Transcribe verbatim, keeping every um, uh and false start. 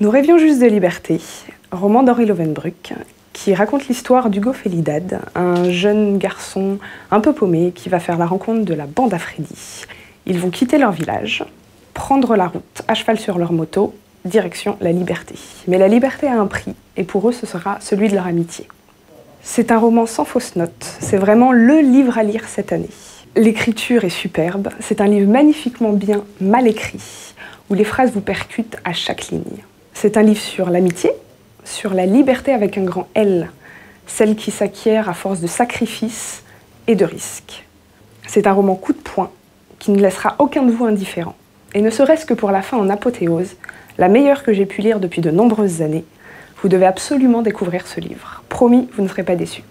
Nous rêvions juste de liberté, roman d'Henri Lovenbruck, qui raconte l'histoire d'Hugo Félidad, un jeune garçon un peu paumé qui va faire la rencontre de la bande à Freddy. Ils vont quitter leur village, prendre la route à cheval sur leur moto, direction la liberté. Mais la liberté a un prix, et pour eux ce sera celui de leur amitié. C'est un roman sans fausse note, c'est vraiment le livre à lire cette année. L'écriture est superbe, c'est un livre magnifiquement bien mal écrit, où les phrases vous percutent à chaque ligne. C'est un livre sur l'amitié, sur la liberté avec un grand L, celle qui s'acquiert à force de sacrifices et de risques. C'est un roman coup de poing qui ne laissera aucun de vous indifférent. Et ne serait-ce que pour la fin en apothéose, la meilleure que j'ai pu lire depuis de nombreuses années, vous devez absolument découvrir ce livre. Promis, vous ne serez pas déçus.